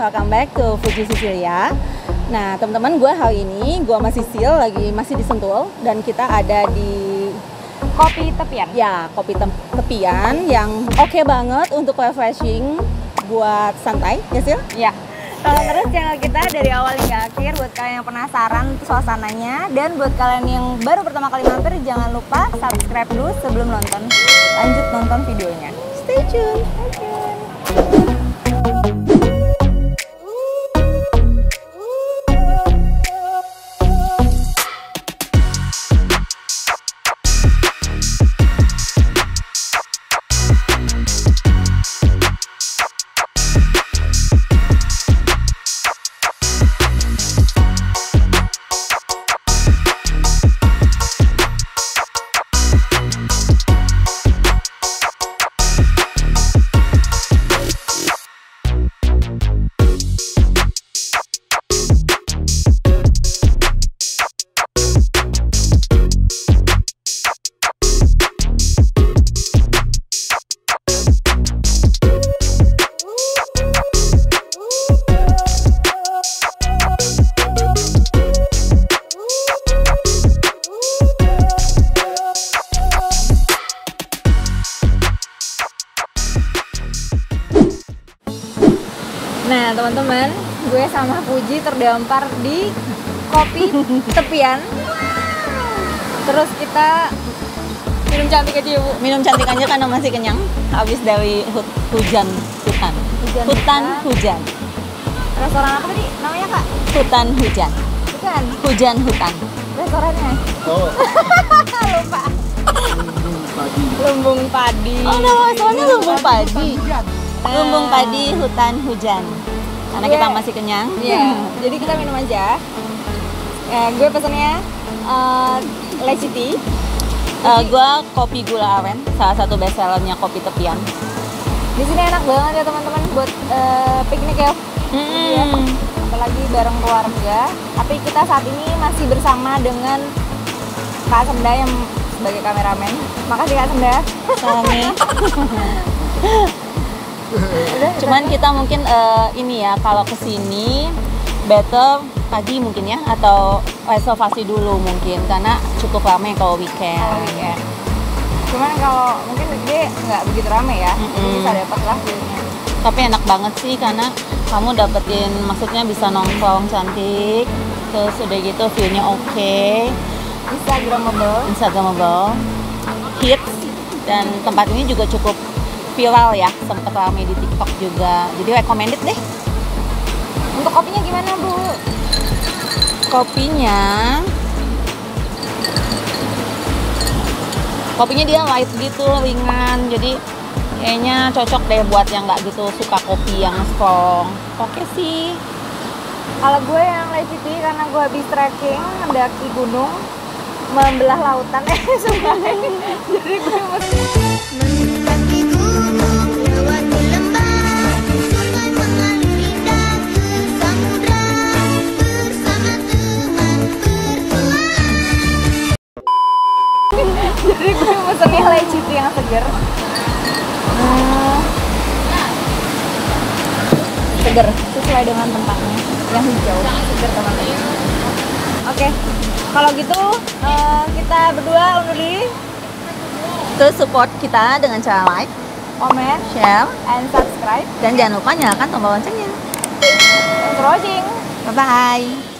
welcome back to Fuji Sicilia. Nah teman-teman, gue hari ini gue sama Sisil masih di Sentul dan kita ada di kopi tepian. Ya, kopi tepian yang oke banget untuk refreshing buat santai, ya Sil? Ya. Tonton terus channel kita dari awal hingga akhir buat kalian yang penasaran suasananya, dan buat kalian yang baru pertama kali mampir jangan lupa subscribe dulu sebelum nonton. Lanjut nonton videonya. Stay tune. Nah teman-teman, gue sama Fuji terdampar di kopi tepian. Terus kita minum cantik aja ya Bu? Minum cantik aja karena masih kenyang. Habis dari hujan. Restoran apa tadi namanya Kak? Hutan hujan. Bukan? Hutan. Restorannya? Oh. Lupa. Lumbung Padi. Oh, nama restorannya Lumbung Padi. Lumbung Padi Hutan Hujan. Karena kita masih kenyang. Iya. Jadi kita minum aja. Gue pesennya Leci Tea. Gue kopi gula aren, salah satu best sellernya kopi tepian. Di sini enak banget ya teman-teman buat piknik ya. Ya. Apalagi bareng keluarga. Tapi kita saat ini masih bersama dengan Kak Senda yang sebagai kameramen. Makasih Kak Senda. Salami. Cuman kita mungkin ini ya, kalau kesini better pagi mungkin ya, atau reservasi dulu mungkin karena cukup ramai kalau weekend. Cuman kalau mungkin dia nggak begitu ramai ya, jadi bisa dapat lah view-nya. Tapi enak banget sih karena kamu dapetin, maksudnya bisa nongkrong cantik, terus udah gitu view-nya oke, Instagramable, hits, dan tempat ini juga cukup viral ya, sempet ramai di TikTok juga, jadi recommended deh. Untuk kopinya gimana Bu? Kopinya dia light gitu, ringan, jadi kayaknya cocok deh buat yang nggak gitu suka kopi yang strong. Oke sih. Kalau gue yang Leci Tea karena gue habis trekking mendaki gunung, membelah lautan sungai. Jadi gue mesti mendaki gunung lewati lembah, sungai mengalir indah ke samudra bersama teman bertualang. Jadi gue mesennya Leci Tea yang seger. Seger sesuai dengan tempatnya yang hijau, seger teman-teman. Oke. Kalau gitu kita berdua undur diri. Terus support kita dengan cara like, comment, share, and subscribe. dan jangan lupa nyalakan tombol loncengnya. Thanks for watching. Bye-bye.